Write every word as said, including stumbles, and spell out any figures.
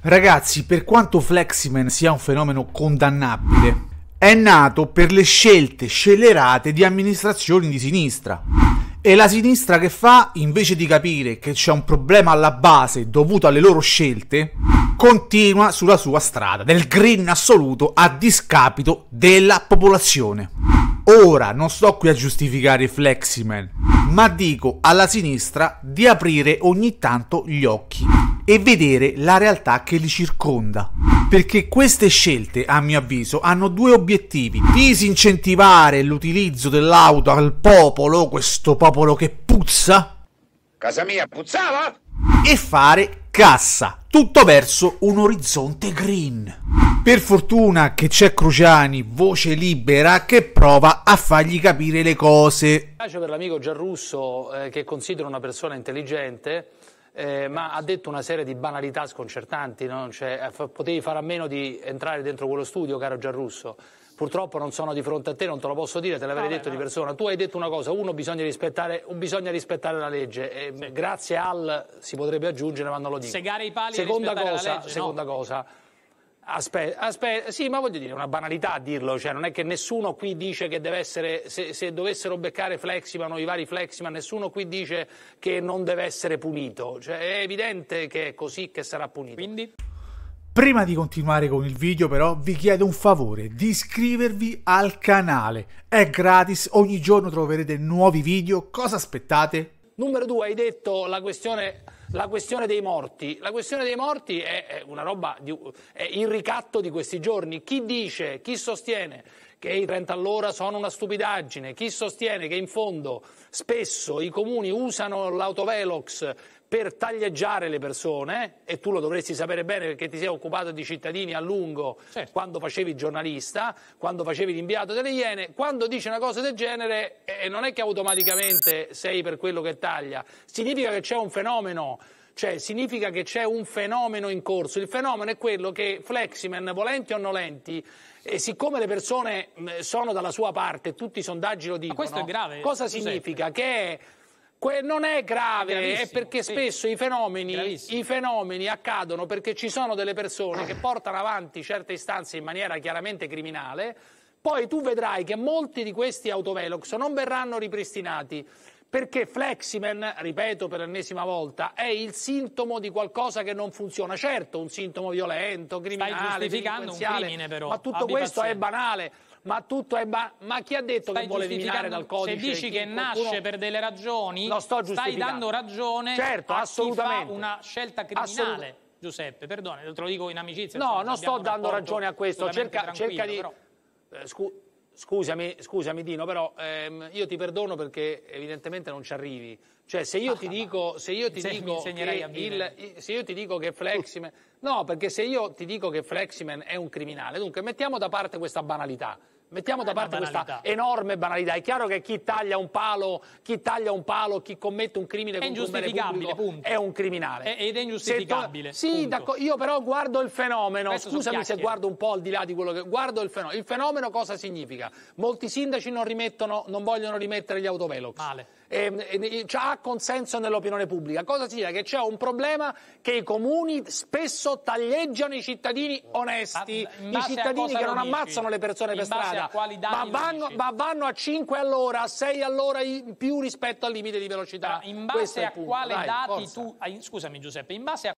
Ragazzi, per quanto Fleximan sia un fenomeno condannabile, è nato per le scelte scellerate di amministrazioni di sinistra. E la sinistra che fa, invece di capire che c'è un problema alla base dovuto alle loro scelte, continua sulla sua strada del green assoluto a discapito della popolazione. Ora non sto qui a giustificare Fleximan, ma dico alla sinistra di aprire ogni tanto gli occhi e vedere la realtà che li circonda. Perché queste scelte, a mio avviso, hanno due obiettivi: disincentivare l'utilizzo dell'auto al popolo, questo popolo che puzza, casa mia puzzava, e fare cassa, tutto verso un orizzonte green. Per fortuna che c'è Cruciani, voce libera, che prova a fargli capire le cose. Mi piace per l'amico Giarrusso, eh, che considero una persona intelligente, Eh, ma ha detto una serie di banalità sconcertanti, no? Cioè, potevi fare a meno di entrare dentro quello studio, caro Giarrusso. Purtroppo non sono di fronte a te, non te lo posso dire, te l'avrei no, detto no. di persona. Tu hai detto una cosa: uno, bisogna rispettare, bisogna rispettare la legge. E sì. Grazie al si potrebbe aggiungere, ma non lo dico. Segare i pali seconda e rispettare cosa, la legge, seconda no. cosa. Aspetta, aspetta, sì, ma voglio dire, è una banalità a dirlo, cioè non è che nessuno qui dice che deve essere, se, se dovessero beccare Fleximan o i vari Fleximan, nessuno qui dice che non deve essere punito, cioè è evidente che è così che sarà punito. Quindi? Prima di continuare con il video però vi chiedo un favore: di iscrivervi al canale, è gratis, ogni giorno troverete nuovi video, cosa aspettate? Numero due, hai detto la questione... La questione dei morti, la questione dei morti è una roba, di, è il ricatto di questi giorni. Chi dice, chi sostiene che i trenta all'ora sono una stupidaggine, chi sostiene che in fondo spesso i comuni usano l'autovelox per taglieggiare le persone, e tu lo dovresti sapere bene perché ti sei occupato di cittadini a lungo, certo, quando facevi il giornalista, quando facevi l'inviato delle Iene, quando dici una cosa del genere eh, non è che automaticamente sei per quello che taglia, significa che c'è un fenomeno, cioè significa che c'è un fenomeno in corso. Il fenomeno è quello che Fleximan, volenti o nolenti, e siccome le persone sono dalla sua parte, tutti i sondaggi lo dicono, ma questo è grave, cosa significa? Che è Que non è grave, è, è perché sì. spesso i fenomeni, i fenomeni accadono perché ci sono delle persone che portano avanti certe istanze in maniera chiaramente criminale. Poi tu vedrai che molti di questi autovelox non verranno ripristinati perché Fleximan, ripeto per l'ennesima volta, è il sintomo di qualcosa che non funziona. Certo, un sintomo violento, criminale, stai giustificando un crimine, però, ma tutto abbi questo pazienza. è banale. Ma tutto è ba ma chi ha detto stai che vuole eliminare dal codice? Se dici che qualcuno... nasce per delle ragioni, no, sto stai dando ragione certo, a assolutamente. chi fa una scelta criminale. Assolut Giuseppe, perdone, te lo dico in amicizia. No, non sto dando ragione a questo. Cerca, cerca di... Però... Eh, scu scusami, scusami Dino, però ehm, io ti perdono perché evidentemente non ci arrivi. Cioè, se io ah, ti dico, se io ti se dico che il, se io ti dico che Fleximan, no, perché se io ti dico che Fleximan è un criminale, dunque mettiamo da parte questa banalità. Mettiamo da parte questa enorme banalità. È chiaro che chi taglia un palo, chi taglia un palo, chi commette un crimine contro un bene pubblico punto. è un criminale. Ed è ingiustificabile. Sì, io però guardo il fenomeno. Questo scusami se guardo un po' al di là di quello che guardo il fenomeno. Il fenomeno cosa significa? Molti sindaci non rimettono, non vogliono rimettere gli autovelox. Male. E, e, ha consenso nell'opinione pubblica. Cosa significa? Che c'è un problema che i comuni spesso taglieggiano i cittadini onesti, i cittadini che non dici? ammazzano le persone in per strada, ma vanno, ma vanno a cinque all'ora, a sei all'ora in più rispetto al limite di velocità. Ma in base a punto. quale Dai, dati forza. tu... Scusami Giuseppe, in base a